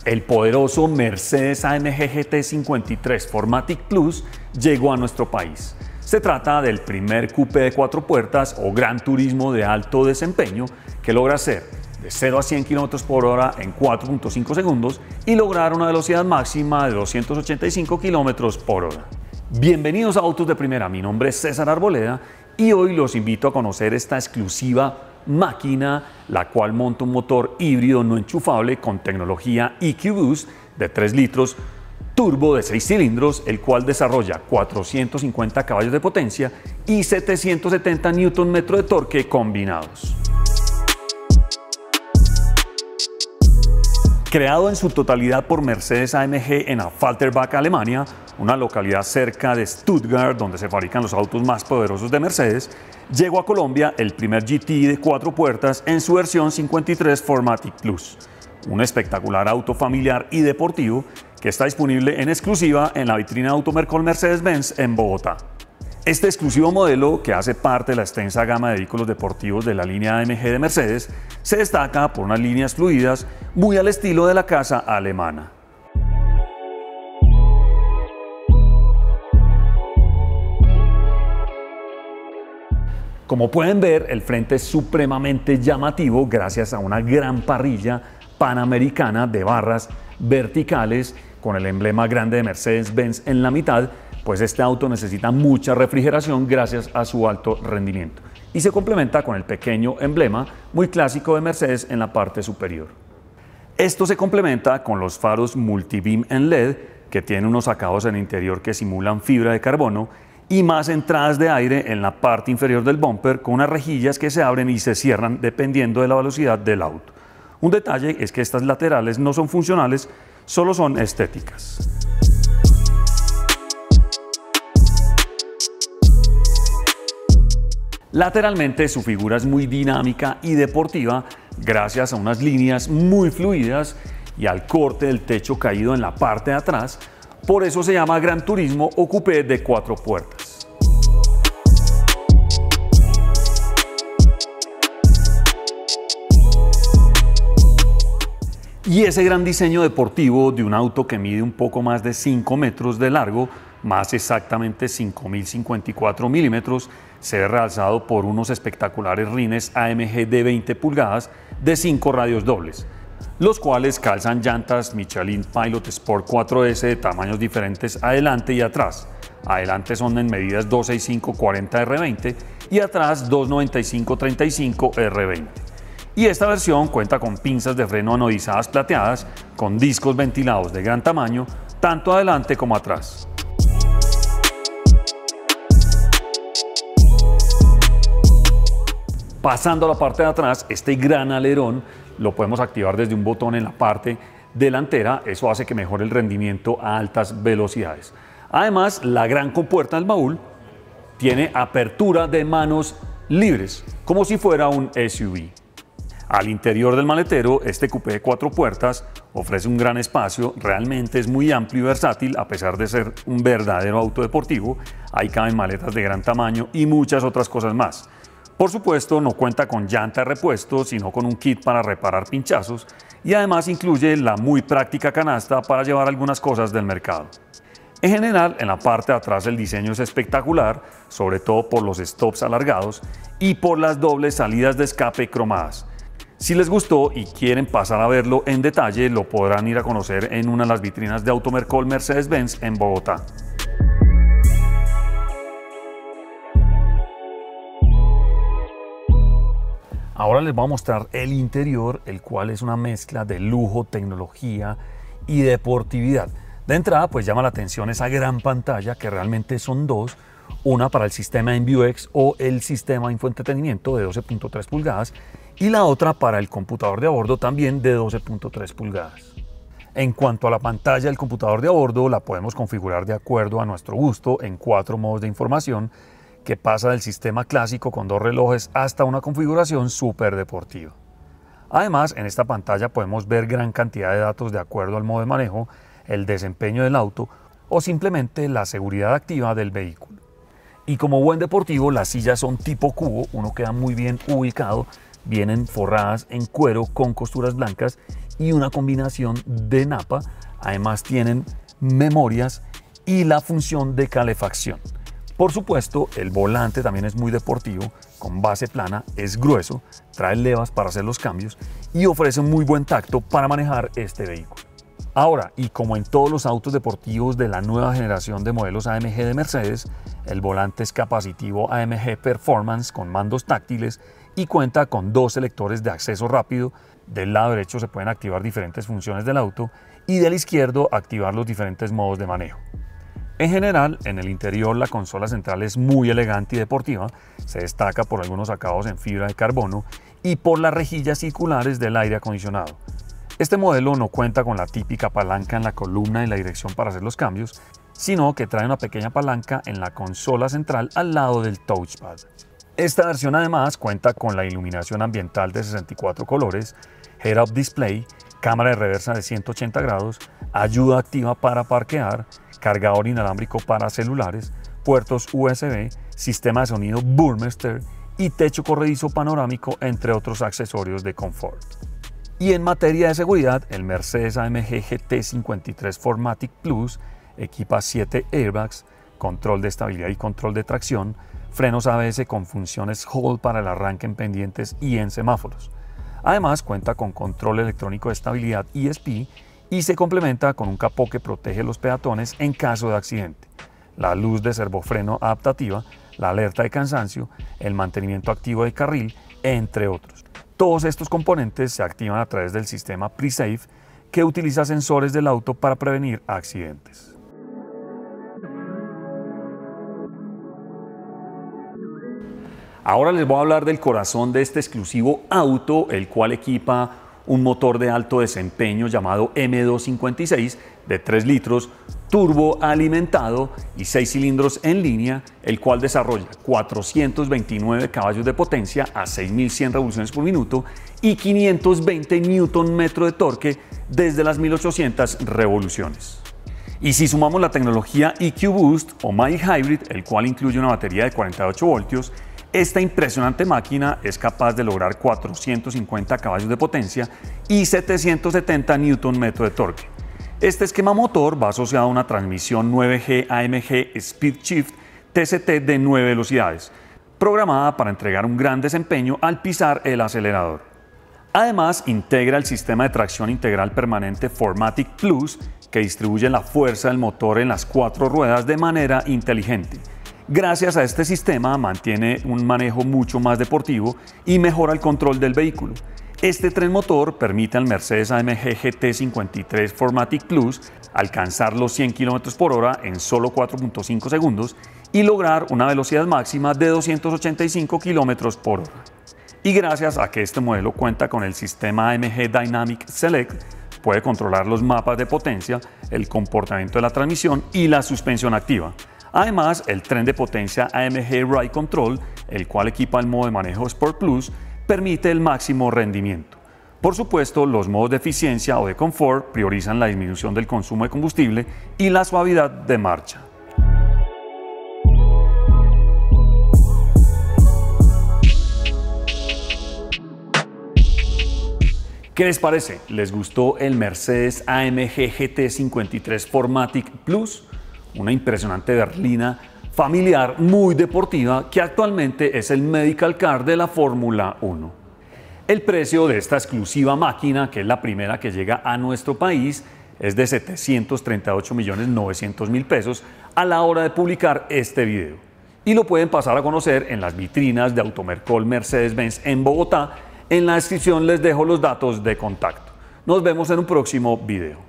El poderoso Mercedes-AMG GT 53 4MATIC Plus llegó a nuestro país. Se trata del primer coupé de 4 puertas o gran turismo de alto desempeño que logra hacer de 0 a 100 km por hora en 4.5 segundos y lograr una velocidad máxima de 285 km por hora. Bienvenidos a Autos de Primera, mi nombre es César Arboleda y hoy los invito a conocer esta exclusiva máquina, la cual monta un motor híbrido no enchufable con tecnología EQ Boost de 3 litros, turbo de 6 cilindros, el cual desarrolla 450 caballos de potencia y 770 Nm de torque combinados. Creado en su totalidad por Mercedes-AMG en Affalterbach, Alemania, una localidad cerca de Stuttgart donde se fabrican los autos más poderosos de Mercedes, llegó a Colombia el primer GT de 4 puertas en su versión 53 4MATIC Plus, un espectacular auto familiar y deportivo que está disponible en exclusiva en la vitrina de Automercol Mercedes-Benz en Bogotá. Este exclusivo modelo, que hace parte de la extensa gama de vehículos deportivos de la línea AMG de Mercedes, se destaca por unas líneas fluidas muy al estilo de la casa alemana. Como pueden ver, el frente es supremamente llamativo gracias a una gran parrilla panamericana de barras verticales con el emblema grande de Mercedes-Benz en la mitad, pues este auto necesita mucha refrigeración gracias a su alto rendimiento y se complementa con el pequeño emblema muy clásico de Mercedes en la parte superior. Esto se complementa con los faros multibeam en LED que tienen unos acabados en el interior que simulan fibra de carbono y más entradas de aire en la parte inferior del bumper con unas rejillas que se abren y se cierran dependiendo de la velocidad del auto. Un detalle es que estas laterales no son funcionales, solo son estéticas. Lateralmente su figura es muy dinámica y deportiva gracias a unas líneas muy fluidas y al corte del techo caído en la parte de atrás, por eso se llama Gran Turismo o coupé de 4 puertas. Y ese gran diseño deportivo de un auto que mide un poco más de 5 metros de largo, más exactamente 5.054 milímetros, se ve realzado por unos espectaculares rines AMG de 20 pulgadas de 5 radios dobles, los cuales calzan llantas Michelin Pilot Sport 4S de tamaños diferentes adelante y atrás. Adelante son en medidas 265/40 R20 y atrás 295/35 R20. Y esta versión cuenta con pinzas de freno anodizadas plateadas con discos ventilados de gran tamaño, tanto adelante como atrás. Pasando a la parte de atrás, este gran alerón lo podemos activar desde un botón en la parte delantera, eso hace que mejore el rendimiento a altas velocidades. Además, la gran compuerta del baúl tiene apertura de manos libres, como si fuera un SUV. Al interior del maletero, este coupé de 4 puertas ofrece un gran espacio, realmente es muy amplio y versátil a pesar de ser un verdadero auto deportivo. Ahí caben maletas de gran tamaño y muchas otras cosas más. Por supuesto, no cuenta con llanta de repuesto, sino con un kit para reparar pinchazos y además incluye la muy práctica canasta para llevar algunas cosas del mercado. En general, en la parte de atrás el diseño es espectacular, sobre todo por los stops alargados y por las dobles salidas de escape cromadas. Si les gustó y quieren pasar a verlo en detalle, lo podrán ir a conocer en una de las vitrinas de Automercol Mercedes-Benz en Bogotá. Ahora les voy a mostrar el interior, el cual es una mezcla de lujo, tecnología y deportividad. De entrada, pues llama la atención esa gran pantalla, que realmente son dos, una para el sistema MBUX o el sistema de infoentretenimiento de 12.3 pulgadas y la otra para el computador de a bordo también de 12.3 pulgadas. En cuanto a la pantalla del computador de a bordo, la podemos configurar de acuerdo a nuestro gusto en 4 modos de información, que pasa del sistema clásico con 2 relojes hasta una configuración súper deportiva. Además, en esta pantalla podemos ver gran cantidad de datos de acuerdo al modo de manejo, el desempeño del auto o simplemente la seguridad activa del vehículo. Y como buen deportivo, las sillas son tipo cubo, uno queda muy bien ubicado, vienen forradas en cuero con costuras blancas y una combinación de napa. Además tienen memorias y la función de calefacción. Por supuesto, el volante también es muy deportivo, con base plana, es grueso, trae levas para hacer los cambios y ofrece un muy buen tacto para manejar este vehículo. Ahora, y como en todos los autos deportivos de la nueva generación de modelos AMG de Mercedes, el volante es capacitivo AMG Performance con mandos táctiles y cuenta con 2 selectores de acceso rápido. Del lado derecho se pueden activar diferentes funciones del auto y del izquierdo activar los diferentes modos de manejo. En general, en el interior la consola central es muy elegante y deportiva, se destaca por algunos acabados en fibra de carbono y por las rejillas circulares del aire acondicionado. Este modelo no cuenta con la típica palanca en la columna y la dirección para hacer los cambios, sino que trae una pequeña palanca en la consola central al lado del touchpad. Esta versión además cuenta con la iluminación ambiental de 64 colores, head-up display, cámara de reversa de 180 grados, ayuda activa para parquear, cargador inalámbrico para celulares, puertos USB, sistema de sonido Burmester y techo corredizo panorámico, entre otros accesorios de confort. Y en materia de seguridad, el Mercedes AMG GT53 4MATIC Plus equipa 7 airbags, control de estabilidad y control de tracción, frenos ABS con funciones Hold para el arranque en pendientes y en semáforos. Además cuenta con control electrónico de estabilidad ESP y se complementa con un capó que protege los peatones en caso de accidente, la luz de servofreno adaptativa, la alerta de cansancio, el mantenimiento activo de carril, entre otros. Todos estos componentes se activan a través del sistema PreSafe, que utiliza sensores del auto para prevenir accidentes. Ahora les voy a hablar del corazón de este exclusivo auto, el cual equipa un motor de alto desempeño llamado M256 de 3 litros, turbo alimentado y 6 cilindros en línea, el cual desarrolla 429 caballos de potencia a 6.100 revoluciones por minuto y 520 Nm de torque desde las 1.800 revoluciones. Y si sumamos la tecnología EQ-Boost o Mild Hybrid, el cual incluye una batería de 48 voltios, esta impresionante máquina es capaz de lograr 450 caballos de potencia y 770 Nm de torque. Este esquema motor va asociado a una transmisión 9G AMG Speed Shift TCT de 9 velocidades, programada para entregar un gran desempeño al pisar el acelerador. Además, integra el sistema de tracción integral permanente 4MATIC Plus, que distribuye la fuerza del motor en las 4 ruedas de manera inteligente. Gracias a este sistema mantiene un manejo mucho más deportivo y mejora el control del vehículo. Este tren motor permite al Mercedes AMG GT53 4MATIC Plus alcanzar los 100 km/h en solo 4.5 segundos y lograr una velocidad máxima de 285 km/h. Y gracias a que este modelo cuenta con el sistema AMG Dynamic Select, puede controlar los mapas de potencia, el comportamiento de la transmisión y la suspensión activa. Además, el tren de potencia AMG Ride Control, el cual equipa el modo de manejo Sport Plus, permite el máximo rendimiento. Por supuesto, los modos de eficiencia o de confort priorizan la disminución del consumo de combustible y la suavidad de marcha. ¿Qué les parece? ¿Les gustó el Mercedes AMG GT53 4MATIC Plus? Una impresionante berlina familiar muy deportiva que actualmente es el Medical Car de la Fórmula 1. El precio de esta exclusiva máquina, que es la primera que llega a nuestro país, es de 738.900.000 pesos a la hora de publicar este video. Y lo pueden pasar a conocer en las vitrinas de Automercol Mercedes-Benz en Bogotá. En la descripción les dejo los datos de contacto. Nos vemos en un próximo video.